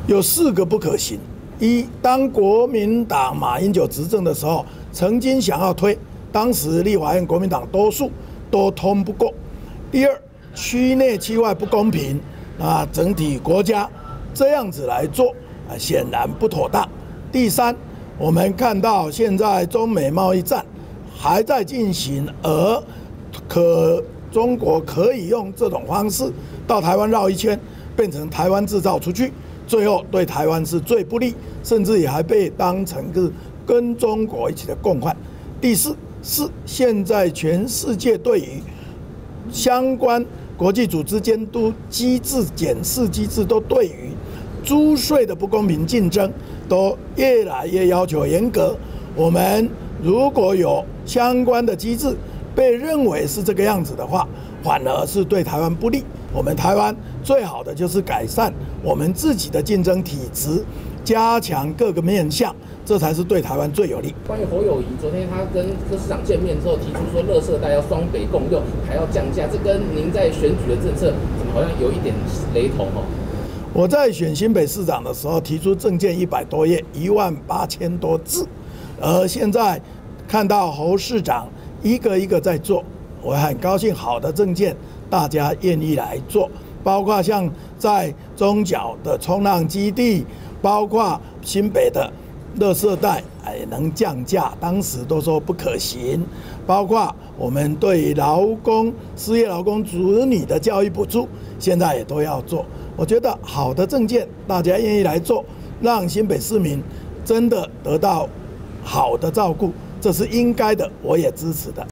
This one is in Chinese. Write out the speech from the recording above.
有4个不可行：一，当国民党马英九执政的时候，曾经想要推，当时立法院国民党多数都通不过；第二，区内区外不公平，那整体国家这样子来做，显然不妥当；第三，我们看到现在中美贸易战还在进行，而中国可以用这种方式到台湾绕一圈，变成台湾制造出去，最后对台湾是最不利，甚至也还被当成跟中国一起的共患。第四是现在全世界对于相关国际组织监督机制、检视机制都对于租税的不公平竞争都越来越要求严格。我们如果有相关的机制被认为是这个样子的话，反而是对台湾不利。我们台湾最好的就是改善我们自己的竞争体质，加强各个面向，这才是对台湾最有利。 关于侯友宜，昨天他跟柯市长见面之后，提出说垃圾袋要双北共用，还要降价，这跟您在选举的政策怎么好像有一点雷同哦？ 我在选新北市长的时候提出政见100多页，18000多字，而现在看到侯市长一个一个在做，我很高兴，好的政见大家愿意来做，包括像在中角的冲浪基地，包括新北的垃圾袋能降价，当时都说不可行，包括我们对失业劳工子女的教育补助，现在也都要做。我觉得好的政见大家愿意来做，让新北市民真的得到好的照顾，这是应该的，我也支持的。